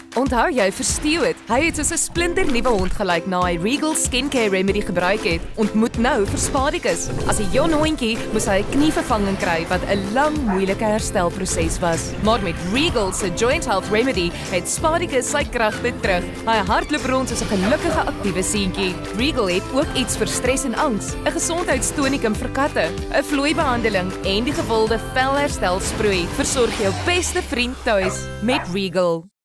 Onthou jy versteeu het. Hy het soos 'n splinternuwe hond gelyk na hy Regal skincare remedy gebruik het. Ontmoet nou vir Spadicus. As 'n jong hondjie moes hy 'n knievervanging kry wat 'n lang, moeilike herstelproses was. Maar met Regal se joint health remedy het Spadicus sy kragte terug. Hy hardloop rond soos 'n gelukkige aktiewe seentjie. Regal het ook iets vir stres en angs, 'n gesondheidstonikum vir katte, 'n vloeibehandeling en die gewilde velherstel sproei. Versorg jou beste vriend tuis met Regal.